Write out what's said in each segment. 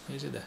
Nézd ide!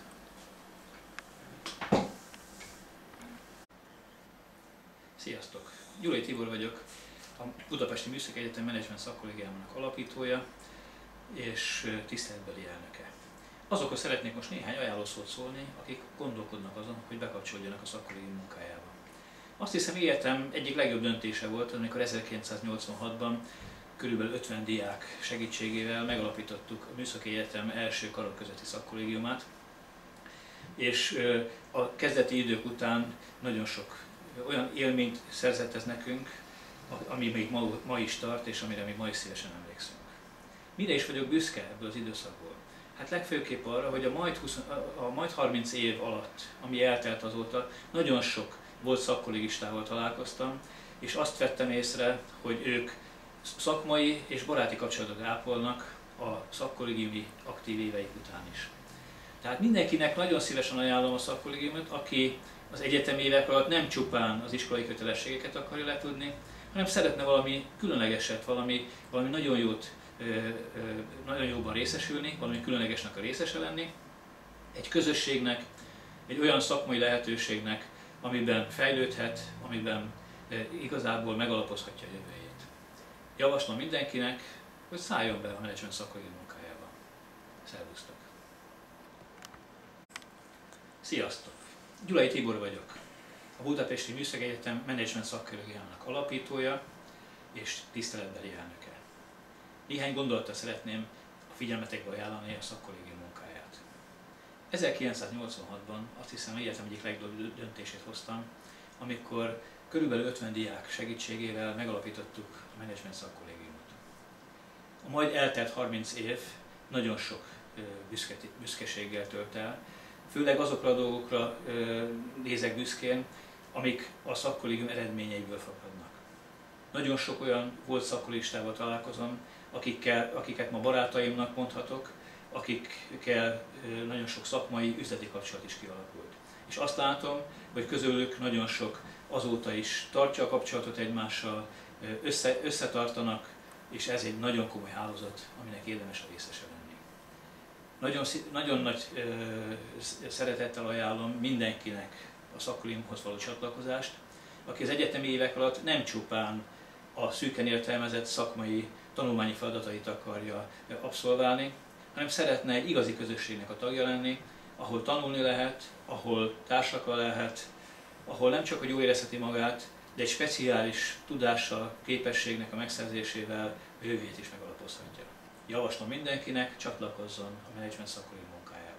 Sziasztok! Gyulai Tibor vagyok, a Budapesti Műszaki Egyetem Menedzsment Szakkollégiumának alapítója és tiszteletbeli elnöke. Azokhoz szeretnék most néhány ajánlószót szólni, akik gondolkodnak azon, hogy bekapcsolódjanak a szakkollégium munkájába. Azt hiszem, életem egyik legjobb döntése volt, amikor 1986-ban körülbelül 50 diák segítségével megalapítottuk a Műszaki Egyetem első karok közötti szakkollégiumát, és a kezdeti idők után nagyon sok olyan élményt szerzett ez nekünk, ami még ma is tart, és amire még ma is szívesen emlékszünk. Mire is vagyok büszke ebből az időszakból? Hát legfőképp arra, hogy a majd 30 év alatt, ami eltelt azóta, nagyon sok volt szakkollégistával találkoztam, és azt vettem észre, hogy ők szakmai és baráti kapcsolatot ápolnak a szakkollégiumi aktív éveik után is. Tehát mindenkinek nagyon szívesen ajánlom a szakkollégiumot, aki az egyetemi évek alatt nem csupán az iskolai kötelességeket akarja letudni, hanem szeretne valami különlegeset, valami nagyon jót, nagyon jóban részesülni, valami különlegesnek a részese lenni, egy közösségnek, egy olyan szakmai lehetőségnek, amiben fejlődhet, amiben igazából megalapozhatja a jövőjét. Javaslom mindenkinek, hogy szálljon be a menedzsment szakkollégium munkájába. Szervusztok! Sziasztok! Gyulai Tibor vagyok, a Budapesti Műszaki Egyetem Menedzsment Szakkollégiumának alapítója és tiszteletbeli elnöke. Néhány gondolattal szeretném a figyelmetekbe ajánlani a szakkollégium munkáját. 1986-ban azt hiszem, egyetem egyik legjobb döntését hoztam, amikor körülbelül 50 diák segítségével megalapítottuk a menedzsment szakkollégiumot. A majd eltelt 30 év nagyon sok büszkeséggel tölt el, főleg azokra a dolgokra nézek büszkén, amik a szakkollégium eredményeiből fakadnak. Nagyon sok olyan volt szakkollégistával találkozom, akiket ma barátaimnak mondhatok, akikkel nagyon sok szakmai, üzleti kapcsolat is kialakult. És azt látom, hogy közülük nagyon sok azóta is tartja a kapcsolatot egymással, összetartanak, és ez egy nagyon komoly hálózat, aminek érdemes a részese lenni. Nagyon nagy szeretettel ajánlom mindenkinek a szakkollégiumhoz való csatlakozást, aki az egyetemi évek alatt nem csupán a szűken értelmezett szakmai tanulmányi feladatait akarja abszolválni, hanem szeretne egy igazi közösségnek a tagja lenni, ahol tanulni lehet, ahol társakkal lehet, ahol nem csak hogy jól érezheti magát, de egy speciális tudással, képességnek a megszerzésével a jövőjét is megalapozhatja. Javaslom mindenkinek, csatlakozzon a menedzsment szakkollégium munkájába.